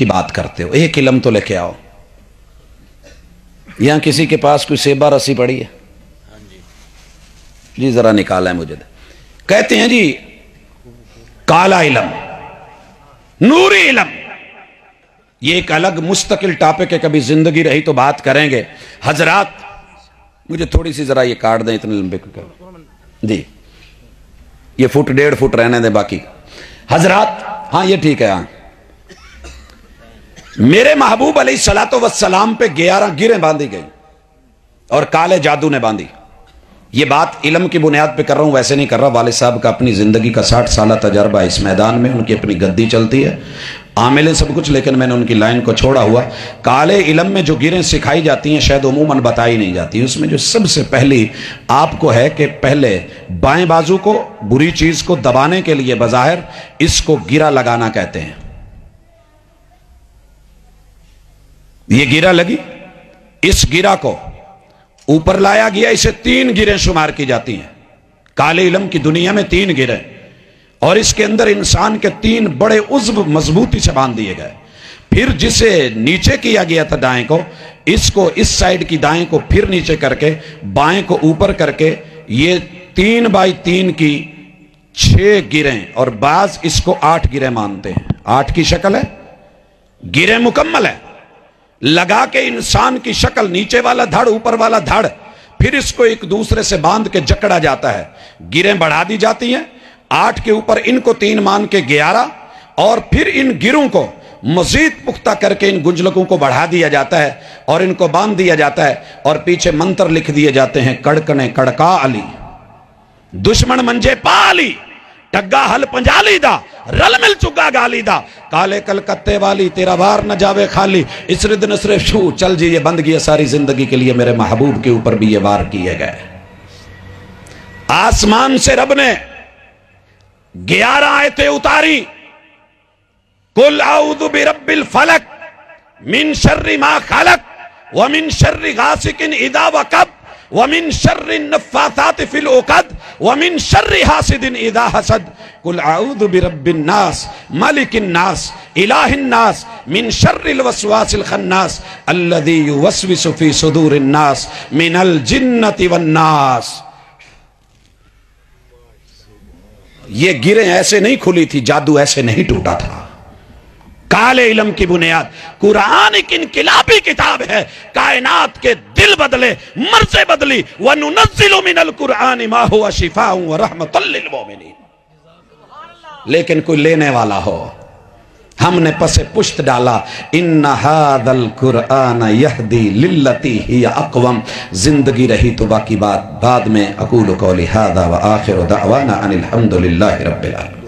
کی بات کرتے ہو؟ ایک علم تو لے کے آؤ. یہاں کسی کے پاس کوئی سیبہ رسی پڑی ہے؟ جی ذرا نکالا ہے مجھے. کہتے ہیں جی کالا علم، نوری علم، یہ ایک الگ مستقل ٹاپک ہے، کبھی زندگی رہی تو بات کریں گے. حضرات مجھے تھوڑی سی ذرا یہ کاٹ دیں، اتنے لمبے جی یہ 1.5 فٹ رہنے دیں باقی. حضرات ہاں یہ ٹھیک ہے. ہاں میرے محبوب علیہ الصلوۃ والسلام پہ 11 گریں باندھی گئی اور کالے جادو نے باندھی. یہ بات علم کی بنیاد پہ کر رہا ہوں، ویسے نہیں کر رہا. والد صاحب کا اپنی زندگی کا 60 سالہ تجربہ اس میدان میں، ان کی اپنی گدی چلتی ہے، عامل ہے سب کچھ، لیکن میں نے ان کی لائن کو چھوڑا ہوا. کالے علم میں جو گریں سکھائی جاتی ہیں شاید عموماً بتائی نہیں جاتی. اس میں جو سب سے پہلی آپ کو ہے کہ پہلے بائیں بازو کو، بری چیز کو دبانے کے لیے بظاہر اس کو گرا لگانا کہتے ہیں. یہ گرا لگی، اس گرا کو اوپر لایا گیا، اسے 3 گریں شمار کی جاتی ہیں. کالے علم کی دنیا میں 3 گریں، اور اس کے اندر انسان کے 3 بڑے عضو مضبوطی سے باندھ دیے گئے. پھر جسے نیچے کیا گیا تھا دائیں کو، اس کو اس سائیڈ کی دائیں کو پھر نیچے کر کے بائیں کو اوپر کر کے یہ 3x3 کی 6 گریں، اور بعض اس کو 8 گریں مانتے ہیں. 8 کی شکل ہے، گریں مکمل ہے، لگا کے انسان کی شکل، نیچے والا دھڑ اوپر والا دھڑ، پھر اس کو ایک دوسرے سے باندھ کے جکڑا جاتا ہے. گریں بڑھا دی جاتی ہیں، 8 کے اوپر ان کو 3 مان کے 11، اور پھر ان گروں کو مزید پختہ کر کے ان گنجلکوں کو بڑھا دیا جاتا ہے اور ان کو باندھ دیا جاتا ہے، اور پیچھے منتر لکھ دیے جاتے ہیں: کڑکنے کڑکا علی، دشمن منجے پا علی، ٹگا حل پنجالی دا، رل مل چگا گالی دا، کالے کلکتے والی تیرا وار نہ جاوے خالی، اس رد نصر شو. چل جی یہ بند گیا ساری زندگی کے لیے. میرے محبوب کے اوپر بھی یہ وار کیے گئے. آسمان سے رب نے 11 آیتیں اتاری. قل اعوذ برب الفلق من شر ما خلق ومن شر غاسق اذا وقب ومن شر النفاثات في العقد ومن شر حاسد اذا حسد. قل اعوذ برب الناس ملك الناس اله الناس من شر الوسواس الخناس الذي يوسوس في صدور الناس من الجنة والناس. یہ گریں ایسے نہیں کھلی تھی، جادو ایسے نہیں ٹوٹا تھا. کالے علم کی بنیاد. قرآن ایک انقلابی کتاب ہے، کائنات کے دل بدلے، مرضیں بدلی. وَنُنَزِّلُ مِنَ الْقُرْآنِ مَا هُوَ شِفَاءٌ وَرَحْمَةٌ لِّلْمُؤْمِنِينَ. لیکن کوئی لینے والا ہو. ہم نے پس پشت ڈالا ان هذا القرآن يهدي للتي هي اقوم. زندگی رہی تو باقی بات بعد میں. اقول قولی هذا وآخر دعوانا ان الحمد للہ رب العالمین.